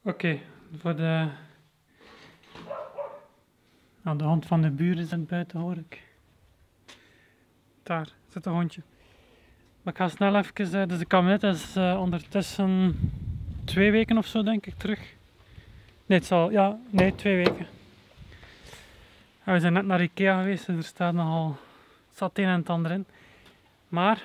Oké, voor de hond van de buren zit buiten, hoor ik. Daar zit een hondje. Maar ik ga snel even, dus de kabinet is ondertussen 2 weken of zo, denk ik, terug. Nee, nee, 2 weken. En we zijn net naar Ikea geweest, dus er staat nogal, het een en het ander in. Maar,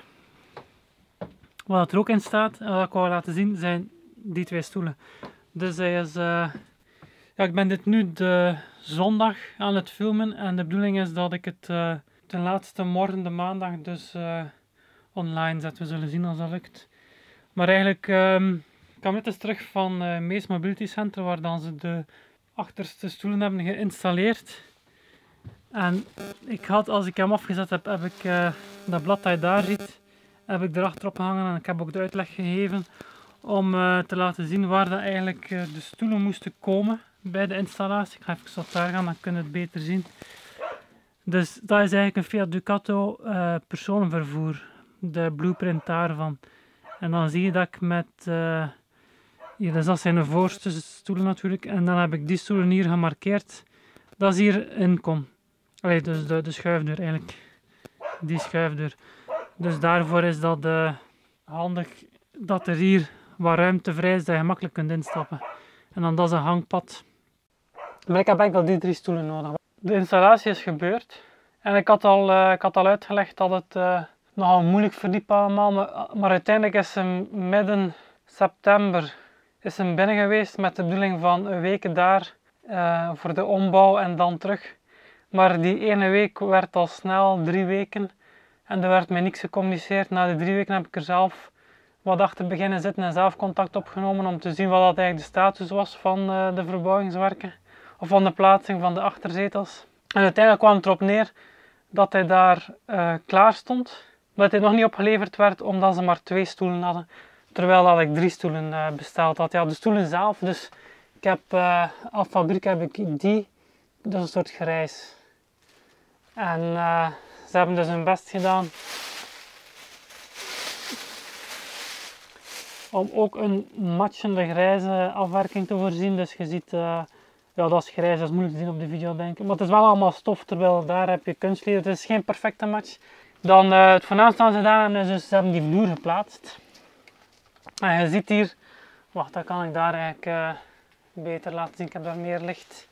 wat er ook in staat, en wat ik wou laten zien, zijn die 2 stoelen. Dus hij is, ja, ik ben dit nu de zondag aan het filmen en de bedoeling is dat ik het ten laatste morgen, de maandag, dus online zet. We zullen zien als dat lukt. Maar eigenlijk, ik kwam net eens terug van Mees Mobility Center, waar dan ze de achterste stoelen hebben geïnstalleerd. En ik had, als ik hem afgezet heb, heb ik dat blad dat je daar ziet, heb ik erachter opgehangen en ik heb ook de uitleg gegeven om te laten zien waar dat eigenlijk de stoelen moesten komen bij de installatie. Ik ga even tot daar gaan, dan kun je het beter zien. Dus dat is eigenlijk een Fiat Ducato personenvervoer, de blueprint daarvan. En dan zie je dat ik met, hier, dus dat zijn de voorste stoelen natuurlijk, en dan heb ik die stoelen hier gemarkeerd, dat is hier inkom. Allee, dus de schuifdeur eigenlijk, die schuifdeur. Dus daarvoor is dat handig dat er hier wat ruimte vrij is, dat je makkelijk kunt instappen. En dan dat is een hangpad. Maar ik heb enkel die 3 stoelen nodig. De installatie is gebeurd. En ik had al uitgelegd dat het nogal moeilijk verliep allemaal. Maar uiteindelijk is ze midden september binnen geweest met de bedoeling van een week daar voor de ombouw en dan terug. Maar die ene week werd al snel 3 weken. En er werd mij niks gecommuniceerd. Na de 3 weken heb ik er zelf wat achter beginnen zitten en zelf contact opgenomen om te zien wat dat eigenlijk de status was van de verbouwingswerken. Of van de plaatsing van de achterzetels. En uiteindelijk kwam het erop neer dat hij daar klaar stond. Maar dat hij nog niet opgeleverd werd omdat ze maar 2 stoelen hadden. Terwijl dat ik 3 stoelen besteld had. Ja, de stoelen zelf, dus ik heb af fabriek heb ik die. Dat is een soort grijs. En ze hebben dus hun best gedaan om ook een matchende grijze afwerking te voorzien. Dus je ziet, ja, dat is grijs, dat is moeilijk te zien op de video denk ik. Maar het is wel allemaal stof, terwijl daar heb je kunstleder. Het is geen perfecte match. Dan het voornaamste aan ze gedaan hebben is dus, ze hebben die vloer geplaatst. En je ziet hier, wacht, dat kan ik daar eigenlijk beter laten zien. Ik heb daar meer licht.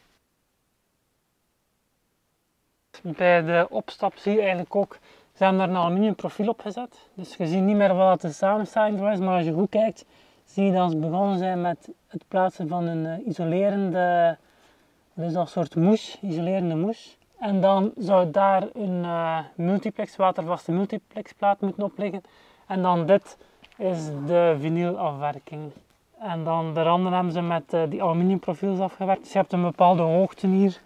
Bij de opstap zie je eigenlijk ook, ze hebben er een aluminium profiel op gezet. Dus je ziet niet meer wat de samenstelling is, maar als je goed kijkt, zie je dat ze begonnen zijn met het plaatsen van een isolerende, dus dat soort mousse, isolerende mousse. En dan zou daar een multiplex, watervaste multiplexplaat moeten op liggen. En dan dit is de vinylafwerking. En dan de randen hebben ze met die aluminium profiels afgewerkt. Dus je hebt een bepaalde hoogte hier.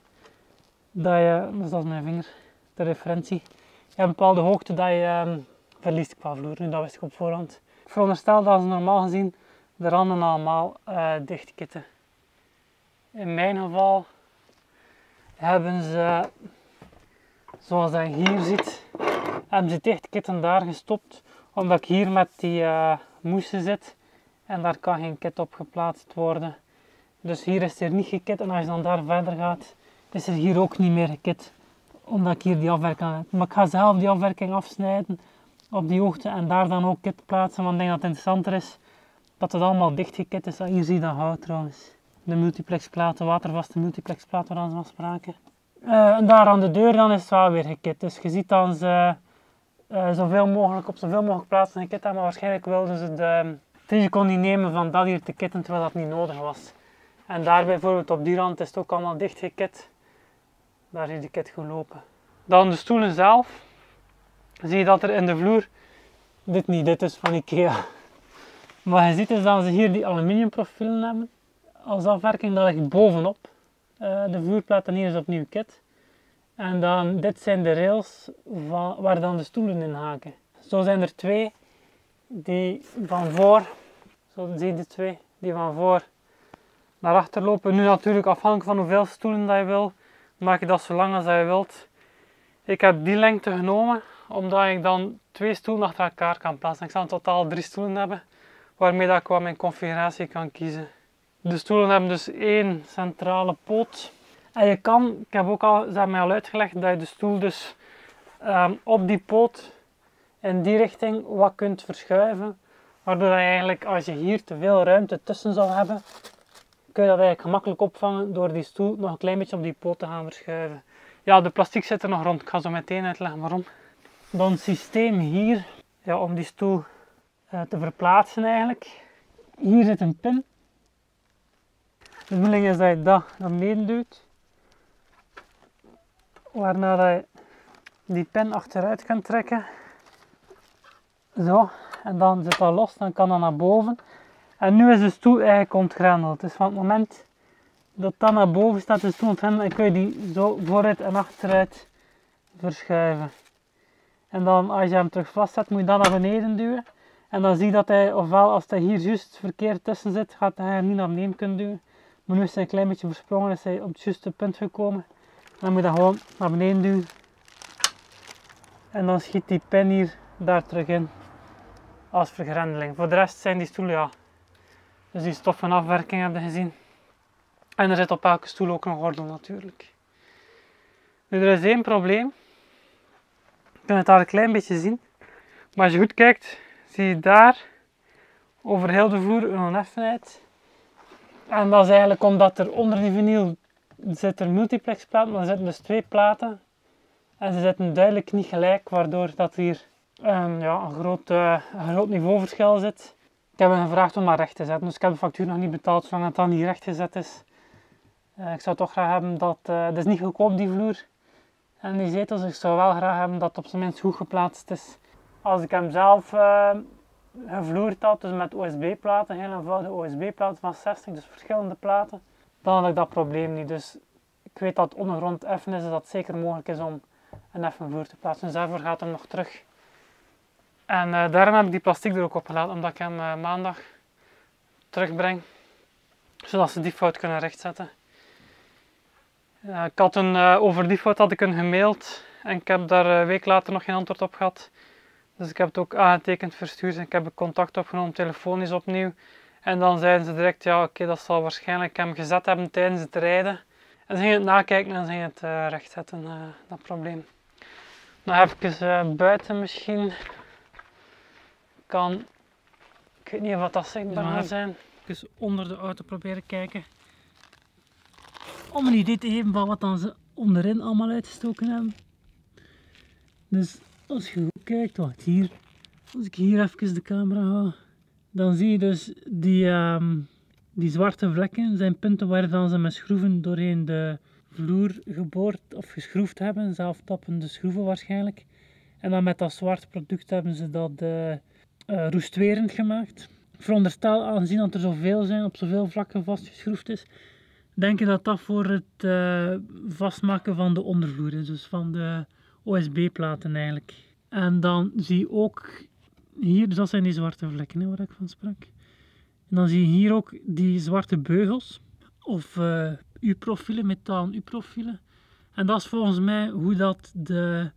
Dus dat is mijn vinger, de referentie. Je hebt een bepaalde hoogte dat je verliest qua vloer. Nu, dat wist ik op voorhand. Ik veronderstel dat ze normaal gezien de randen allemaal dichtkitten. In mijn geval hebben ze, zoals je hier ziet, hebben ze dichtkitten daar gestopt. Omdat ik hier met die mousse zit en daar kan geen kit op geplaatst worden. Dus hier is er niet gekit en als je dan daar verder gaat, is er hier ook niet meer gekit, omdat ik hier die afwerking heb. Maar ik ga zelf die afwerking afsnijden op die hoogte en daar dan ook kit plaatsen, want ik denk dat het interessanter is dat het allemaal dicht gekit is. Hier zie je dat hout trouwens. De multiplexplaten, watervaste multiplexplaten waar ze van spraken. En daar aan de deur dan is het wel weer gekit. Dus je ziet dan ze zoveel mogelijk op zoveel mogelijk plaatsen gekit hebben, maar waarschijnlijk wilden ze het risico niet nemen van dat hier te kitten terwijl dat niet nodig was. En daar bijvoorbeeld op die rand is het ook allemaal dicht gekit. Daar is de kit gelopen. Dan de stoelen zelf. Zie je dat er in de vloer, dit is van Ikea. Wat je ziet is dat ze hier die aluminium profielen hebben. Als afwerking, dat ligt bovenop de vloerplaat en hier is opnieuw kit. En dan, dit zijn de rails waar dan de stoelen in haken. Zo zijn er 2 die van voor, zo zie je de 2, die van voor naar achter lopen. Nu natuurlijk afhankelijk van hoeveel stoelen dat je wil, maak je dat zo lang als je wilt. Ik heb die lengte genomen, omdat ik dan 2 stoelen achter elkaar kan plaatsen. Ik zal in totaal 3 stoelen hebben, waarmee dat ik wat mijn configuratie kan kiezen. De stoelen hebben dus één centrale poot. En je kan, ik heb ook al, ze hebben mij al uitgelegd, dat je de stoel dus op die poot in die richting wat kunt verschuiven. Waardoor je eigenlijk, als je hier te veel ruimte tussen zou hebben, kun je dat eigenlijk gemakkelijk opvangen door die stoel nog een klein beetje op die poot te gaan verschuiven. Ja, de plastic zit er nog rond. Ik ga zo meteen uitleggen waarom. Dan het systeem hier, ja, om die stoel te verplaatsen eigenlijk. Hier zit een pin. De bedoeling is dat je dat naar beneden duwt. Waarna dat je die pin achteruit kunt trekken. Zo, en dan zit dat los, dan kan dat naar boven. En nu is de stoel eigenlijk ontgrendeld. Dus van het moment dat dat naar boven staat, is de stoel ontgrendeld en kun je die zo vooruit en achteruit verschuiven. En dan als je hem terug vastzet, moet je dat naar beneden duwen. En dan zie je dat hij, ofwel als hij hier juist verkeerd tussen zit, gaat hij hem niet naar beneden kunnen duwen. Maar nu is hij een klein beetje versprongen, is hij op het juiste punt gekomen. Dan moet je dat gewoon naar beneden duwen. En dan schiet die pin hier daar terug in. Als vergrendeling. Voor de rest zijn die stoelen, ja. Dus die stoffenafwerking heb je gezien. En er zit op elke stoel ook een gordel natuurlijk. Nu, er is één probleem. Je kunt het daar een klein beetje zien. Maar als je goed kijkt, zie je daar over heel de vloer een oneffenheid. En dat is eigenlijk omdat er onder die vinyl zit er multiplexplaten, maar er zitten dus twee platen. En ze zitten duidelijk niet gelijk, waardoor dat hier ja, een groot niveauverschil zit. Ik heb hen gevraagd om maar recht te zetten, dus ik heb de factuur nog niet betaald zolang het dan niet recht gezet is. Ik zou toch graag hebben dat, het is niet goedkoop die vloer en die zetels, ik zou wel graag hebben dat het op zijn minst goed geplaatst is. Als ik hem zelf gevloerd had, dus met OSB-platen, heel eenvoudige OSB-platen van 60, dus verschillende platen, dan had ik dat probleem niet. Dus ik weet dat het ondergrond effen is, dus dat het zeker mogelijk is om een effen vloer te plaatsen. Dus daarvoor gaat hem nog terug. En daarom heb ik die plastic er ook opgelaten, omdat ik hem maandag terugbreng, zodat ze die fout kunnen rechtzetten. Ik had over die fout had ik hun gemaild en ik heb daar een week later nog geen antwoord op gehad. Dus ik heb het ook aangetekend verstuurd en ik heb contact opgenomen telefonisch opnieuw. En dan zeiden ze direct, ja oké, dat zal waarschijnlijk hem gezet hebben tijdens het rijden. En ze gingen het nakijken en ze gingen het rechtzetten, dat probleem. Nou even buiten misschien kan, ik weet niet of dat zichtbaar gaat zijn. Even onder de auto proberen kijken. Om een idee te geven van wat dan ze onderin allemaal uitgestoken hebben. Dus als je goed kijkt, wacht hier. Als ik hier even de camera ga, dan zie je dus die zwarte vlekken zijn punten waar dan ze met schroeven doorheen de vloer geboord of geschroefd hebben, zelftappende schroeven waarschijnlijk. En dan met dat zwart product hebben ze dat roestwerend gemaakt. Veronderstel, aangezien dat er zoveel zijn, op zoveel vlakken vastgeschroefd is, denk je dat dat voor het vastmaken van de ondervloer is, dus van de OSB-platen eigenlijk. En dan zie je ook hier, dus dat zijn die zwarte vlekken hè, waar ik van sprak. En dan zie je hier ook die zwarte beugels, of U-profielen, metalen U-profielen. En dat is volgens mij hoe dat de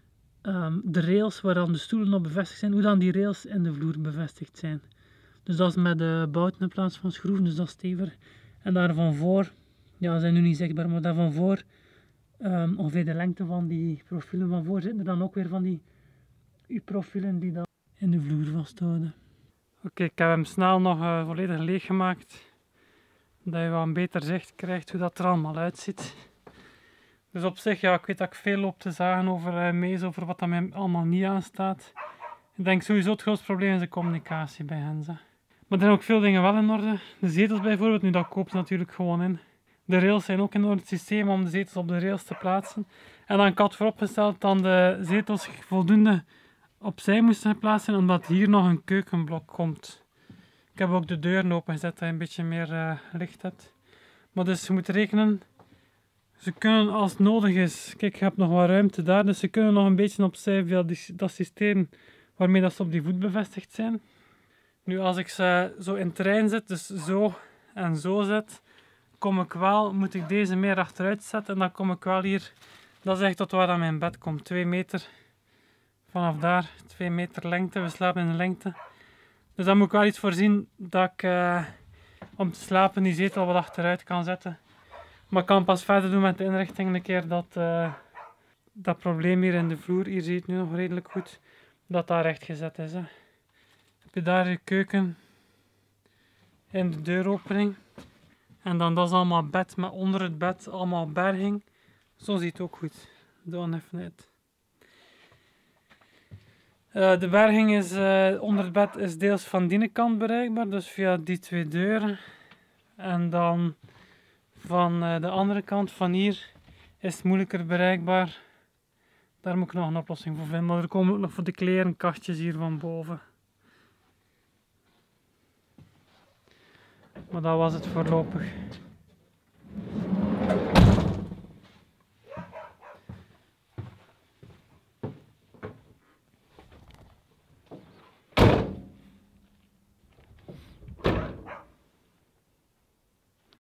rails waar dan de stoelen op bevestigd zijn, hoe dan die rails in de vloer bevestigd zijn. Dus dat is met de bouten in plaats van schroeven, dus dat is stevig. En daar van voor, ja, zijn nu niet zichtbaar, maar daar van voor, ongeveer de lengte van die profielen van voor, zitten er dan ook weer van die U-profielen die dan in de vloer vasthouden. Oké, ik heb hem snel nog volledig leeg gemaakt, dat je wel een beter zicht krijgt hoe dat er allemaal uitziet. Dus op zich, ja, ik weet dat ik veel loop te zagen over Mees, over wat dat mij allemaal niet aanstaat. Ik denk sowieso het grootste probleem is de communicatie bij hen. Maar er zijn ook veel dingen wel in orde. De zetels bijvoorbeeld, nu dat koopt ze natuurlijk gewoon in. De rails zijn ook in orde, het systeem om de zetels op de rails te plaatsen. En dan had ik had vooropgesteld dat de zetels voldoende opzij moesten geplaatst zijn, omdat hier nog een keukenblok komt. Ik heb ook de deuren opengezet, dat je een beetje meer licht hebt. Maar dus je moet rekenen, ze kunnen als het nodig is, kijk je hebt nog wat ruimte daar, dus ze kunnen nog een beetje opzij via dat systeem waarmee dat ze op die voet bevestigd zijn. Nu als ik ze zo in het terrein zet, dus zo en zo zet, moet ik deze meer achteruit zetten en dan kom ik wel hier, dat is echt tot waar dat mijn bed komt, 2 meter. Vanaf daar, 2 meter lengte, we slapen in de lengte. Dus daar moet ik wel iets voorzien dat ik om te slapen die zetel wat achteruit kan zetten. Maar ik kan pas verder doen met de inrichting een keer dat dat probleem hier in de vloer, hier zie je het nu nog redelijk goed, dat daar rechtgezet is. Hè. Heb je daar je keuken in de deuropening. En dan dat is allemaal bed, met onder het bed allemaal berging. Zo ziet het ook goed. Doe dan even uit. De berging is, onder het bed is deels van die kant bereikbaar, dus via die twee deuren. En dan van de andere kant, van hier, is het moeilijker bereikbaar. Daar moet ik nog een oplossing voor vinden, maar er komen ook nog voor de kleren kastjes hier van boven. Maar dat was het voorlopig.